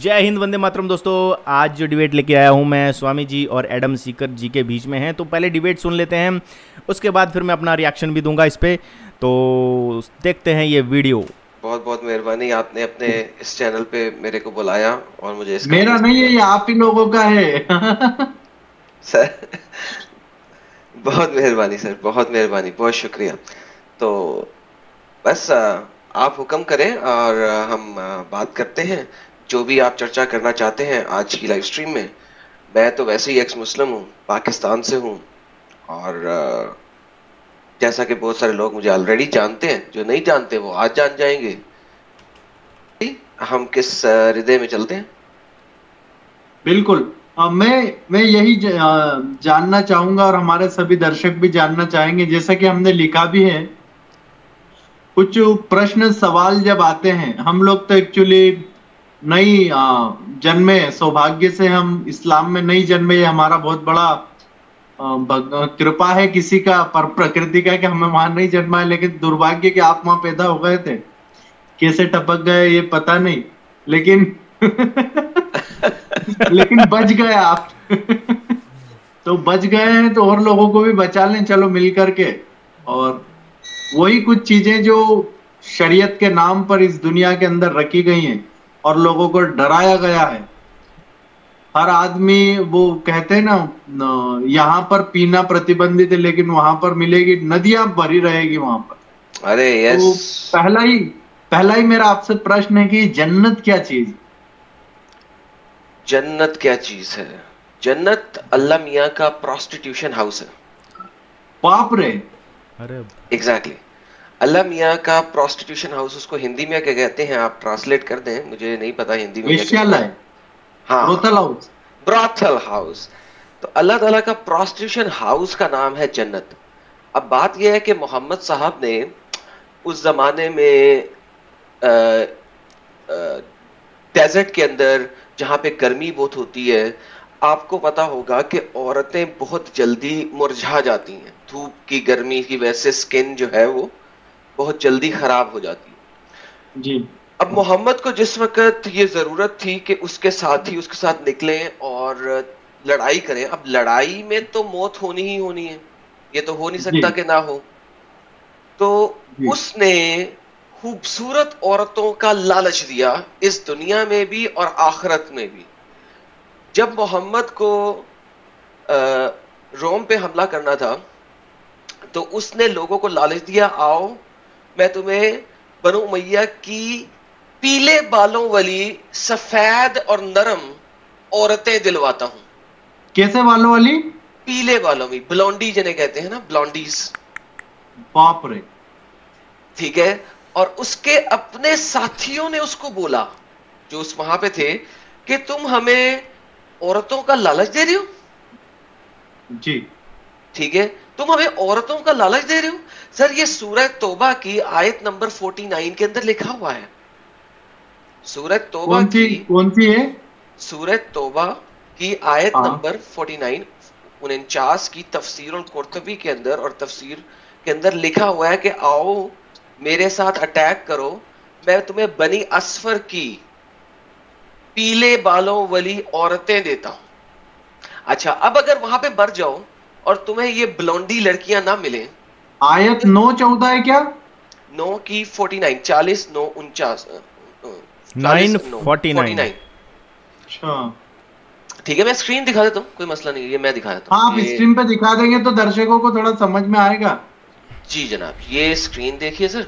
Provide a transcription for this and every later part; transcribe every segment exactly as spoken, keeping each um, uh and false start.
जय हिंद, वंदे मातरम। दोस्तों, आज जो डिबेट लेके आया हूँ मैं, स्वामी जी और एडम सीकर जी के बीच में है। तो पहले डिबेट सुन लेते हैं, उसके बाद फिर मैं अपना रिएक्शन भी दूंगा इस पे। तो देखते हैं ये वीडियो। बहुत बहुत मेहरबानी, आपने अपने इस चैनल पे मेरे को बुलाया और मुझे इसका मेरा नहीं है, ये आप ही लोगों का है। सर बहुत मेहरबानी सर, बहुत मेहरबानी, बहुत शुक्रिया। तो बस आप हुक्म करें और हम बात करते हैं जो भी आप चर्चा करना चाहते हैं आज की लाइव स्ट्रीम में। मैं तो वैसे ही एक्स मुस्लिम हूँ, पाकिस्तान से हूँ, और जैसा कि बहुत सारे लोग मुझे ऑलरेडी जानते हैं, जो नहीं जानते वो आज जान जाएंगे। हम किस हृदय में चलते हैं? बिल्कुल। आ, मैं मैं यही ज, आ, जानना चाहूंगा और हमारे सभी दर्शक भी जानना चाहेंगे, जैसा कि हमने लिखा भी है। कुछ प्रश्न सवाल जब आते हैं, हम लोग तो एक्चुअली नहीं जन्मे, सौभाग्य से हम इस्लाम में नहीं जन्मे, ये हमारा बहुत बड़ा कृपा है किसी का, पर प्रकृति का कि हमें वहां नहीं जन्मा है। लेकिन दुर्भाग्य कि आप वहां पैदा हो गए थे, कैसे टपक गए ये पता नहीं, लेकिन लेकिन बच गए आप। तो बच गए हैं तो और लोगों को भी बचा लें, चलो मिल करके। और वही कुछ चीजें जो शरीयत के नाम पर इस दुनिया के अंदर रखी गई हैं और लोगों को डराया गया है। हर आदमी, वो कहते हैं ना, यहाँ पर पीना प्रतिबंधित है लेकिन वहां पर मिलेगी, नदियां भरी रहेगी वहां पर। अरे यस। तो पहला ही पहला ही मेरा आपसे प्रश्न है कि जन्नत क्या चीज? जन्नत क्या चीज है? जन्नत अल्लाह मियाँ का प्रोस्टिट्यूशन हाउस है। बाप रे। अरे एग्जैक्टली, अल्लाह मियाँ का प्रोस्टिट्यूशन हाउस। उसको हिंदी में क्या कहते हैं, आप ट्रांसलेट कर दें, मुझे नहीं पता हिंदी में क्या कहते हैं। हाँ, ब्रोथल हाउस। Brothel house. तो अल्लाह ताला का प्रोस्टिट्यूशन हाउस का नाम है जन्नत। अब बात यह है कि मोहम्मद साहब ने उस जमाने में डेजर्ट के अंदर, जहां पे गर्मी बहुत होती है, आपको पता होगा कि औरतें बहुत जल्दी मुरझा जाती हैं। धूप की गर्मी की वजह से स्किन जो है वो बहुत जल्दी खराब हो जाती है जी। अब मोहम्मद को जिस वक्त ये जरूरत थी कि उसके साथी उसके साथ निकलें और लड़ाई करें, अब लड़ाई में तो मौत होनी ही होनी है, ये तो हो नहीं सकता कि ना हो। तो उसने खूबसूरत औरतों का लालच दिया, इस दुनिया में भी और आखिरत में भी। जब मोहम्मद को रोम पे हमला करना था तो उसने लोगों को लालच दिया, आओ मैं तुम्हें बनु उमैया की पीले बालों वाली सफेद और नरम औरतें दिलवाता हूं। कैसे बालों वाली? पीले बालों में, ब्लॉन्डी जिन्हें कहते हैं ना, ब्लॉन्डीज। बाप रे। ठीक है। और उसके अपने साथियों ने उसको बोला, जो उस वहां पे थे, कि तुम हमें औरतों का लालच दे रहे हो। जी। ठीक है, तुम हमें औरतों का लालच दे रहे हो। सर, ये सूरह तौबा की आयत नंबर उनचास के अंदर लिखा हुआ है। सूरह तौबा कौन सी की कौन सी है? सूरह तौबा की आयत हाँ। नंबर उनचास उनचास की तफसीर अल कुर्तबी के अंदर और तफसीर के अंदर लिखा हुआ है कि आओ मेरे साथ अटैक करो, मैं तुम्हें बनी असफर की पीले बालों वाली औरतें देता हूं। अच्छा, अब अगर वहां पे मर जाओ और तुम्हें ये ब्लॉन्डी लड़कियां ना मिले। आयत नौ चौदह है क्या? नौ की उनचास, चालीस नौ उनचास, नाइन फोर्टी नाइन। अच्छा, ठीक है, मैं स्क्रीन दिखा देता हूँ, कोई मसला नहीं है, ये मैं दिखा देता हूँ। हाँ, आप स्क्रीन पे दिखा देंगे तो दर्शकों को थोड़ा समझ में आएगा। जी जनाब, ये स्क्रीन देखिए सर।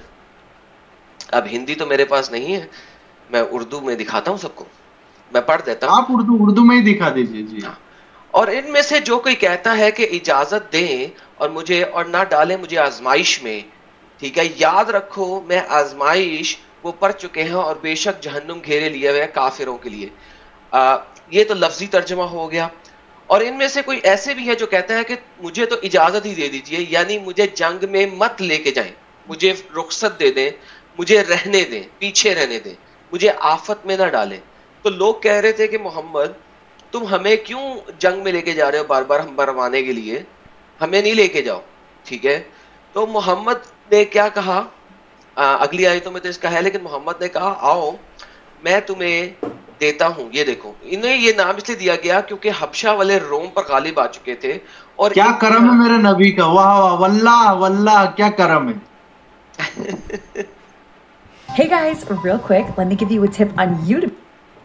अब हिंदी तो मेरे पास नहीं है, मैं उर्दू में दिखाता हूँ सबको, मैं पढ़ देता हूँ। आप उर्दू उर्दू में ही दिखा दीजिए जी। हाँ। और इनमें से जो कोई कहता है कि इजाजत दें और मुझे और ना डालें मुझे आजमाइश में, ठीक है, याद रखो मैं आजमाइश वो पढ़ चुके हैं और बेशक जहन्नुम घेरे लिए हुए काफिरों के लिए। आ, ये तो लफ्जी तर्जमा हो गया। और इनमें से कोई ऐसे भी है जो कहता है कि मुझे तो इजाजत ही दे दीजिए, यानी मुझे जंग में मत लेके जाएं, मुझे रुखसत दे दें, मुझे रहने दें, पीछे रहने दें, मुझे आफत में ना डालें। तो लोग कह रहे थे कि मोहम्मद तुम हमें क्यों जंग में लेके जा रहे हो बार बार हम मरवाने के लिए, हमें नहीं लेके जाओ। ठीक है, तो मोहम्मद ने क्या कहा, आ, अगली आयतों में तो इसका है, लेकिन मोहम्मद ने कहा आओ मैं तुम्हें دیتا ہوں. یہ دیکھو انہیں یہ نام اس لیے دیا گیا کیونکہ حبشہ والے روم پر غالب آ چکے تھے. اور کیا کرم ہے میرے نبی کا, واہ واہ واللہ واللہ کیا کرم ہے. Hey guys, real quick, let me give you a tip on YouTube.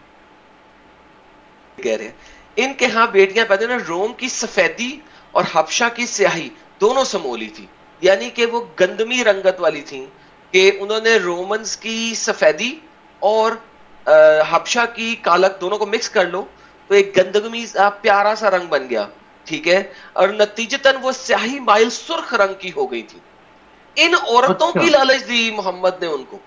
کہہ رہے ہیں ان کے ہاں بیٹیاں پیدا ہوئی, روم کی سفیدی اور حبشہ کی سیاہی دونوں سمولی تھی, یعنی کہ وہ گندمی رنگت والی تھیں کہ انہوں نے رومنز کی سفیدی اور حبشہ کی کالک دونوں کو مکس کر لو تو ایک گندگمی پیارا سا رنگ بن گیا, ٹھیک ہے, اور نتیجتاً وہ سیاہی مائل سرخ رنگ کی ہو گئی تھی. ان عورتوں کی لالچ دی محمد نے ان کو.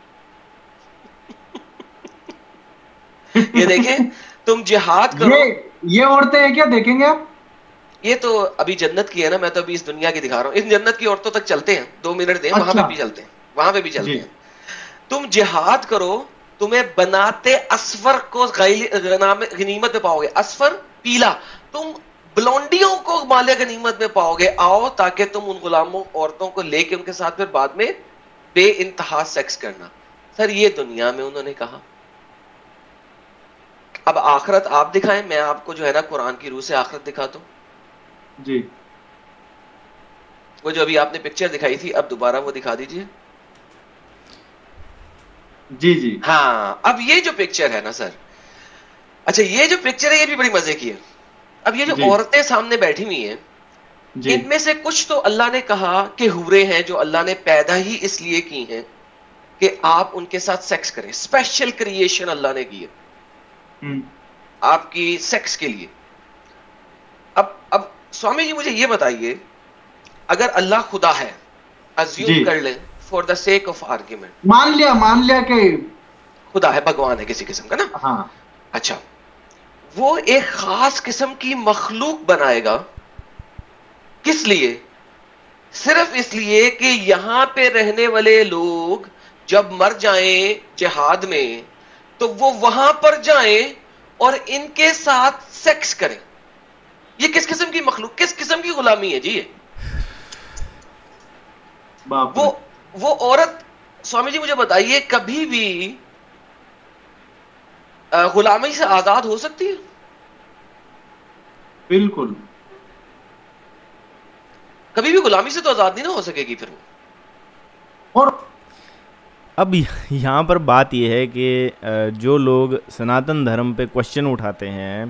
یہ دیکھیں تم جہاد کرو. یہ عورتیں ہیں کیا, دیکھیں گے آپ؟ یہ تو ابھی جنت کی ہے نا, میں تو ابھی اس دنیا کی دکھا رہا ہوں. اس جنت کی عورتوں تک چلتے ہیں, دو منٹ دیں, وہاں پہ بھی چلتے ہیں, وہاں پہ بھی چلتے ہیں. تم جہاد کرو, تمہیں بناتے اسفر کو غنیمت میں پاؤ گے. اسفر پیلا, تم بلونڈیوں کو مال غنیمت میں پاؤ گے. آؤ تاکہ تم ان غلاموں عورتوں کو لے کے ان کے ساتھ پھر بعد میں بے انتہا سیکس کرنا. سر یہ دنیا میں انہوں نے کہا. اب آخرت آپ دکھائیں, میں آپ کو جو ہے نا قرآن کی روح سے آخرت دکھاتا ہوں. جی وہ جو ابھی آپ نے پکچر دکھائی تھی, اب دوبارہ وہ دکھا دیجئے. جی جی ہاں, اب یہ جو پکچر ہے نا سر, اچھا یہ جو پکچر ہے یہ بھی بڑی مزے کی ہے. اب یہ جو جی. عورتیں سامنے بیٹھی ہوئی ہیں, جی. ان میں سے کچھ تو اللہ نے کہا کہ حوریں ہیں جو اللہ نے پیدا ہی اس لیے کی ہیں کہ آپ ان کے ساتھ سیکس کریں. اسپیشل کریشن اللہ نے کی ہے آپ کی سیکس کے لیے. اب اب سوامی جی مجھے یہ بتائیے, اگر اللہ خدا ہے, ازیوم جی. کر لیں for the sake of argument, مان لیا مان لیا کہ خدا ہے, بھگوان ہے کسی قسم کا نا. ہاں اچھا, وہ ایک خاص قسم کی مخلوق بنائے گا, کس لیے؟ صرف اس لیے کہ یہاں پہ رہنے والے لوگ جب مر جائیں جہاد میں تو وہ وہاں پر جائیں اور ان کے ساتھ سیکس کریں. یہ کس قسم کی مخلوق, کس قسم کی غلامی ہے جی یہ؟ وہ وہ عورت, سوامی جی مجھے بتائیے, کبھی بھی غلامی سے آزاد ہو سکتی ہے؟ بالکل. کبھی بھی غلامی سے تو آزاد نہیں نہ ہو سکے گی پھر وہ. اور اب یہاں پر بات یہ ہے کہ جو لوگ سناتن دھرم پہ کوشچن اٹھاتے ہیں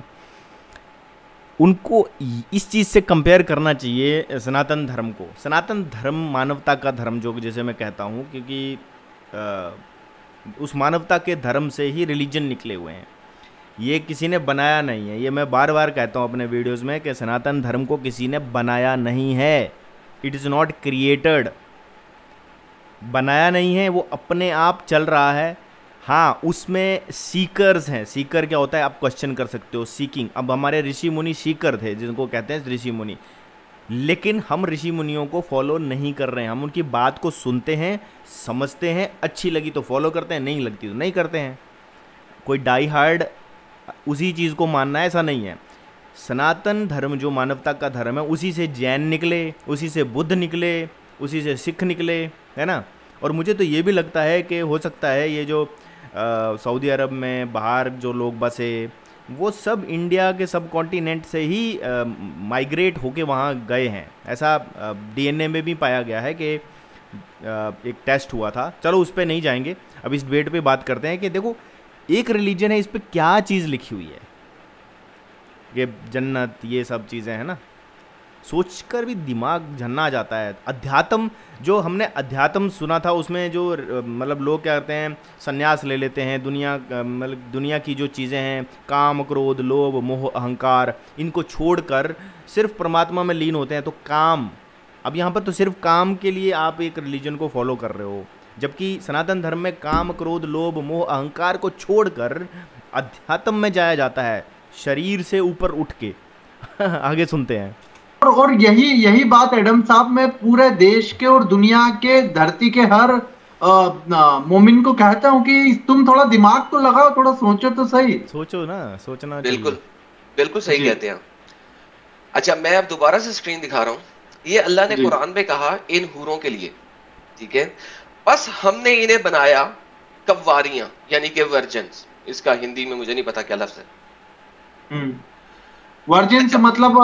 ان کو اس چیز سے کمپیئر کرنا چاہیے سناتن دھرم کو. سناتن دھرم مانوتا کا دھرم جو جیسے میں کہتا ہوں, کیونکہ اس مانوتا کے دھرم سے ہی ریلیجن نکلے ہوئے ہیں, یہ کسی نے بنایا نہیں ہے. یہ میں بار بار کہتا ہوں اپنے ویڈیوز میں کہ سناتن دھرم کو کسی نے بنایا نہیں ہے. اٹ از ناٹ کریٹڈ, بنایا نہیں ہے, وہ اپنے آپ چل رہا ہے. ہاں اس میں سیکرز ہیں. سیکر کیا ہوتا ہے آپ کوشچن کر سکتے ہو, سیکنگ. اب ہمارے رشی منی سیکر تھے جن کو کہتے ہیں رشی منی, لیکن ہم رشی منیوں کو فالو نہیں کر رہے ہیں. ہم ان کی بات کو سنتے ہیں, سمجھتے ہیں, اچھی لگی تو فالو کرتے ہیں, نہیں لگتی تو نہیں کرتے ہیں. کوئی ڈائی ہارڈ اسی چیز کو ماننا ہے ایسا نہیں ہے. سناتن دھرم جو مانوتا کا دھرم ہے اسی سے جین نکلے, اسی سے بدھ نکلے, اسی سے سکھ نکلے, ہے نا. اور مجھے تو یہ بھی لگتا ہے کہ ہو سکتا ہے یہ جو سعودی عرب میں باہر جو لوگ بسے وہ سب انڈیا کے سب کانٹیننٹ سے ہی مائیگریٹ ہو کے وہاں گئے ہیں. ایسا ڈی این اے میں بھی پایا گیا ہے کہ ایک ٹیسٹ ہوا تھا. چلو اس پہ نہیں جائیں گے, اب اس ڈیبیٹ پہ بات کرتے ہیں کہ دیکھو ایک ریلیجن ہے, اس پہ کیا چیز لکھی ہوئی ہے, یہ جنت یہ سب چیزیں ہیں نا, سوچ کر بھی دماغ جھننا آ جاتا ہے. ادھیاتم جو ہم نے ادھیاتم سنا تھا اس میں جو مطلب لوگ کیا کرتے ہیں سنیاس لے لیتے ہیں, دنیا مطلب دنیا کی جو چیزیں ہیں کام کرودھ لوبھ موہ اہنکار ان کو چھوڑ کر صرف پرماتما میں لین ہوتے ہیں. تو کام, اب یہاں پر تو صرف کام کے لیے آپ ایک ریلیجن کو فالو کر رہے ہو, جبکہ سناتن دھرم میں کام کرودھ لوبھ موہ اہنکار کو چھوڑ کر ادھیاتم میں جایا جاتا ہے, شریر سے اوپر اٹھ کے. آگے سنتے ہیں. اور یہی یہی بات ایڈم صاحب میں پورے دیش کے اور دنیا کے دھرتی کے ہر مومن کو کہتا ہوں کہ تم تھوڑا دماغ تو لگاؤ, تھوڑا سوچو تو صحیح. سوچو نا, سوچنا. بالکل بالکل صحیح کہتے ہیں. اچھا میں اب دوبارہ سے اسکرین دکھا رہا ہوں. یہ اللہ نے قرآن میں کہا ان حوروں کے لیے, ٹھیک ہے, بس ہم نے انہیں بنایا کواریاں یعنی کہ ورجنز. اس کا ہندی میں مجھے نہیں پتا کیا لفظ ہے. ورجن سے مطلب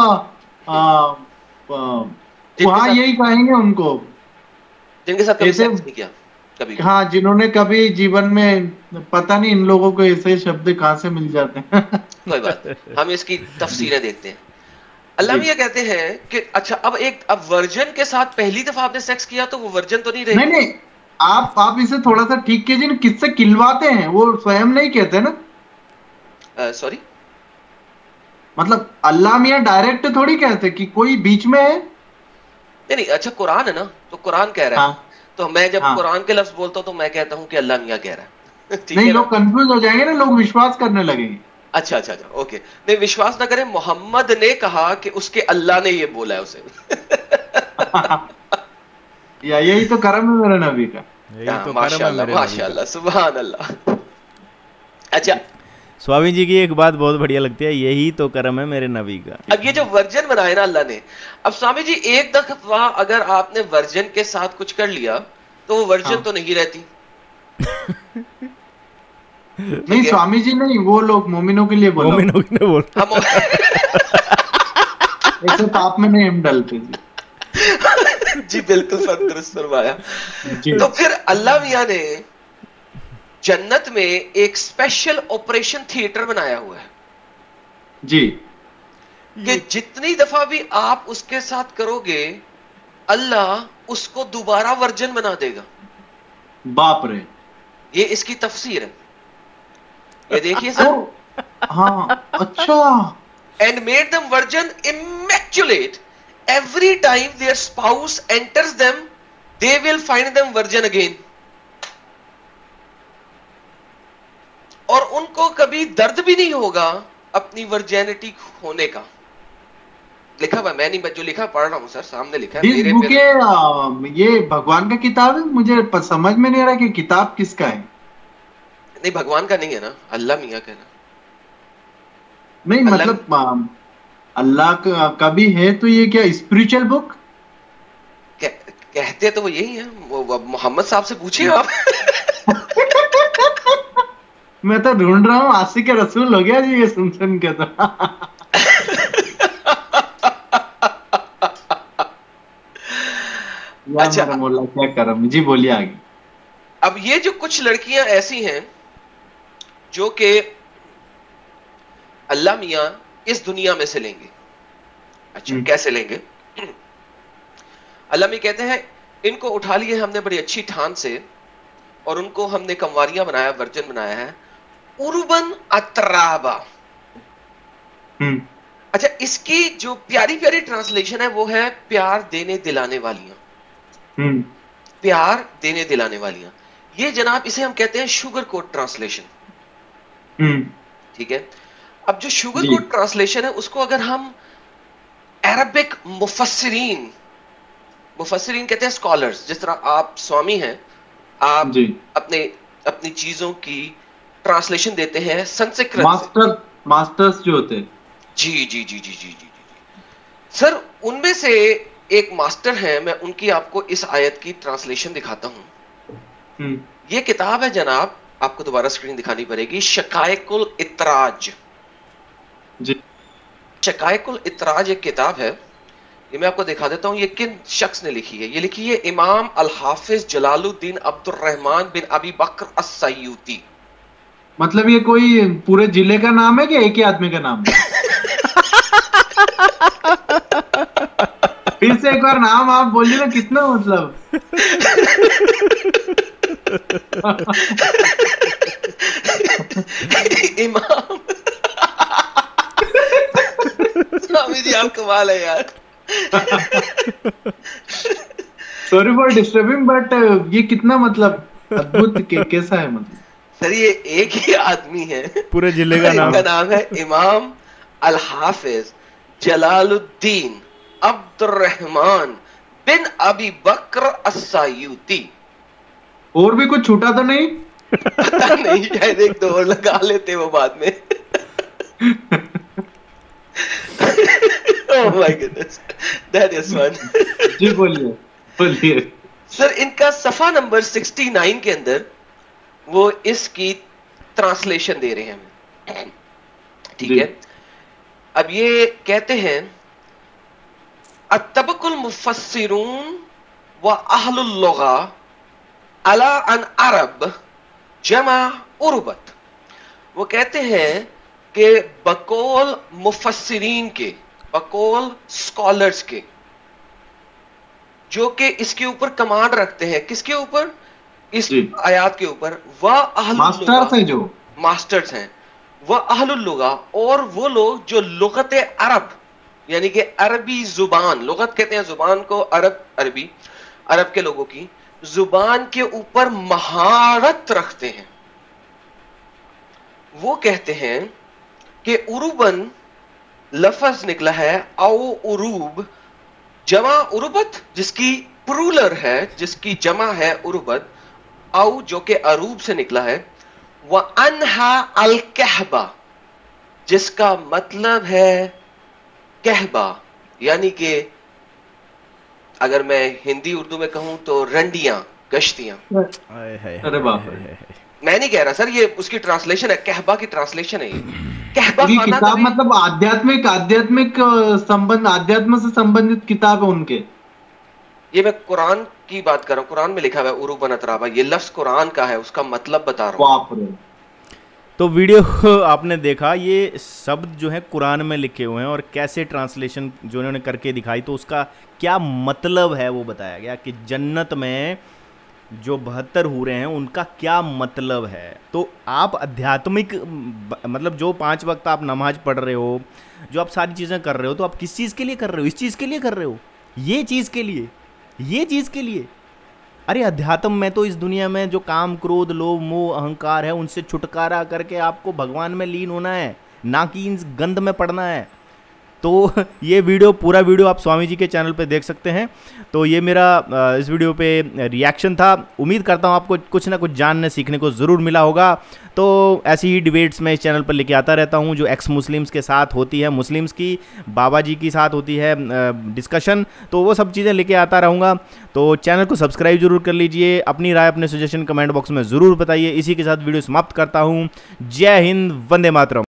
وہاں یہی کہیں گے ان کو جن کے ساتھ کبھی سیکس نہیں کیا کبھی. ہاں جنہوں نے کبھی جیون میں پتہ نہیں ان لوگوں کو ایسے شبد کہاں سے مل جاتے ہیں. کوئی بات ہم اس کی تفسیریں دیکھتے ہیں. اللہ میاں کہتے ہیں کہ اچھا اب ایک اب ورجن کے ساتھ پہلی دفعہ آپ نے سیکس کیا تو وہ ورجن تو نہیں رہے. نہیں نہیں آپ آپ اسے تھوڑا سا ٹھیک کیجیے. کس سے کلواتے ہیں وہ سوئم نہیں کہتے نا. سوری مطلب اللہ میاں ڈائریکٹ تھوڑی کہتے کہ کوئی بیچ میں ہے. نہیں نہیں اچھا قرآن ہے نا تو قرآن کہہ رہا ہے تو میں جب قرآن کے لفظ بولتا ہوں تو میں کہتا ہوں کہ اللہ میاں کہہ رہا ہے. نہیں لوگ کنفیوز ہو جائیں گے نا, لوگ وشواس کرنے لگیں گے. اچھا اچھا اچھا اوکے. نہیں وشواس نہ کریں, محمد نے کہا کہ اس کے اللہ نے یہ بولا ہے اسے. یا یہی تو کرم ہے میرے نبی کا. ماشاء اللہ ماشاء اللہ سبحان اللہ. اچھا سوامی جی کی ایک بات بہت بڑھیا لگتی ہے, یہی تو کرم ہے میرے نبی کا. اب یہ جو ورجن بنائے نا اللہ نے, اب سوامی جی ایک دفعہ اگر آپ نے ورجن کے ساتھ کچھ کر لیا تو وہ ورجن تو نہیں رہتی. نہیں سوامی جی نہیں, وہ لوگ مومنوں کے لیے بولا, مومنوں کے لیے بولا. ایسے پاپ میں نہیں ہم ڈلتے. جی بالکل درست فرمایا. تو پھر اللہ میاں نے جنت میں ایک اسپیشل آپریشن تھیٹر بنایا ہوا ہے جی, کہ جتنی دفعہ بھی آپ اس کے ساتھ کرو گے اللہ اس کو دوبارہ ورجن بنا دے گا. باپ رے, یہ اس کی تفسیر ہے. یہ دیکھیے سر. ہاں اچھا. and made them virgin immaculate every time their spouse enters them they will find them virgin again. اور ان کو کبھی درد بھی نہیں ہوگا اپنی ورجینٹی ہونے کا. لکھا ہوا میں نہیں, جو لکھا پڑھ رہا ہوں سر, سامنے لکھا ہے. میرے بک یہ بھگوان کا کتاب ہے, مجھے سمجھ میں نہیں آ رہا کہ کتاب کس کا ہے. نہیں بھگوان کا نہیں ہے نا, اللہ میاں کا ہے نا. نہیں مطلب اللہ کا بھی ہے تو یہ کیا اسپریچل بک کہتے تو وہ یہی ہے. محمد صاحب سے پوچھیں آپ. میں تو ڈھونڈ رہا ہوں عاشق رسول ہو گیا جی یہ سن سن کے. تو اچھا مولا کیا کرم. جی بولیے آگے. اب یہ جو کچھ لڑکیاں ایسی ہیں جو کہ اللہ میاں اس دنیا میں سے لیں گے. اچھا کیسے لیں گے؟ اللہ میاں کہتے ہیں ان کو اٹھا لیے ہم نے بڑی اچھی ٹھان سے اور ان کو ہم نے کنواریاں بنایا, ورجن بنایا ہے. اربن اترابا. اچھا اس کی جو پیاری پیاری ٹرانسلیشن ہے وہ ہے پیار دینے دلانے والیاں. پیار دینے دلانے والیاں. یہ جناب اسے ہم کہتے ہیں شوگر کوٹ ٹرانسلیشن. ٹھیک ہے. اب جو شوگر کوٹ ٹرانسلیشن ہے اس کو اگر ہم عربک مفسرین, مفسرین کہتے ہیں اسکالرز, جس طرح آپ سوامی ہیں, آپ اپنے اپنی چیزوں کی ٹرانسلیشن دیتے ہیں سنسکرت ماسٹر ماسٹرز جو ہوتے ہیں. جی جی جی جی جی جی سر, ان میں سے ایک ماسٹر ہیں, میں ان کی آپ کو اس آیت کی ٹرانسلیشن دکھاتا ہوں. یہ کتاب ہے جناب, آپ کو دوبارہ اسکرین دکھانی پڑے گی, شقائق الاتراج. جی شقائق الاتراج ایک کتاب ہے, یہ میں آپ کو دکھا دیتا ہوں. یہ کن شخص نے لکھی ہے؟ یہ لکھی ہے امام الحافظ جلال الدین عبد الرحمن بن ابی بکر السیوطی. مطلب یہ کوئی پورے ضلع کا نام ہے کہ ایک ہی آدمی کا نام ہے؟ پھر سے ایک بار نام آپ بولیے نا, کتنا مطلب امام. سوامی جی آپ کمال ہے یار. سوری فار ڈسٹربنگ, بٹ یہ کتنا مطلب ادبھت کیسا ہے مطلب. سر یہ ایک ہی آدمی ہے, پورے ضلع کا نام کا نام ہے امام الحافظ جلال الدین عبد الرحمن بن ابی بکر السیوطی. اور بھی کچھ چھوٹا تو نہیں؟ پتہ نہیں, شاید ایک دو اور لگا لیتے وہ بعد میں. Oh my goodness, that is fun. جی بولیے بولیے. سر ان کا صفحہ نمبر سکسٹی نائن کے اندر وہ اس کی ट्रांसलेशन दे रहे हैं हमें, ठीक है। अब ये कहते हैं अत्तबकुल मुफस्सिरून व अहलुल लुगा अला अन अरब जमा उर्बत। वो कहते हैं कि बकौल मुफस्सिरीन के, बकौल स्कॉलर्स के, जो कि इसके ऊपर कमांड रखते हैं, किसके ऊपर, इस आयात के ऊपर, वह अहलुल मास्टर्स हैं, जो मास्टर्स हैं, वह अहलुल लुगा, और वो लोग जो लुगत अरब यानी कि अरबी जुबान, लुगत कहते हैं जुबान को, अरब अरबी, अरब के लोगों की जुबान के ऊपर महारत रखते हैं। वो कहते हैं कि उरुबन लफ्ज निकला है औ उरूब जमा उरुबत, जिसकी प्लूरल है, जिसकी जमा है उरुबत, औ जो कि अरूब से निकला है, व अनहा अल कहबा, जिसका मतलब है कहबा, यानी कि अगर मैं हिंदी उर्दू में कहूं तो रंडियां, गश्तियां। अरे बाप रे, मैं नहीं कह रहा सर, ये उसकी ट्रांसलेशन है, कहबा की ट्रांसलेशन है ये। कहबा ये किताब मतलब आध्यात्मिक आध्यात्मिक संबंध, आध्यात्म से संबंधित किताब है उनके। ये मैं कुरान की बात कर रहा हूँ, कुरान में लिखा हुआ है उरूबन अतराबा, ये लफ्ज कुरान का है, उसका मतलब बता रहा हूँ। तो वीडियो आपने देखा, ये शब्द जो है कुरान में लिखे हुए हैं और कैसे ट्रांसलेशन जो उन्होंने करके दिखाई, तो उसका क्या मतलब है वो बताया गया कि जन्नत में जो बहत्तर हूरें हैं उनका क्या मतलब है। तो आप आध्यात्मिक, मतलब जो पांच वक्त आप नमाज पढ़ रहे हो, जो आप सारी चीज़ें कर रहे हो, तो आप किस चीज़ के लिए कर रहे हो? इस चीज़ के लिए कर रहे हो, ये चीज़ के लिए, ये चीज़ के लिए। अरे अध्यात्म में तो इस दुनिया में जो काम, क्रोध, लोभ, मोह, अहंकार है, उनसे छुटकारा करके आपको भगवान में लीन होना है, ना कि इन गंध में पड़ना है। तो ये वीडियो, पूरा वीडियो आप स्वामी जी के चैनल पे देख सकते हैं। तो ये मेरा इस वीडियो पे रिएक्शन था। उम्मीद करता हूँ आपको कुछ ना कुछ जानने सीखने को ज़रूर मिला होगा। तो ऐसी ही डिबेट्स मैं इस चैनल पर लेके आता रहता हूँ, जो एक्स मुस्लिम्स के साथ होती है, मुस्लिम्स की, बाबा जी के साथ होती है डिस्कशन, तो वो सब चीज़ें लेके आता रहूँगा। तो चैनल को सब्सक्राइब जरूर कर लीजिए, अपनी राय, अपने सजेशन कमेंट बॉक्स में ज़रूर बताइए। इसी के साथ वीडियो समाप्त करता हूँ। जय हिंद, वंदे मातरम।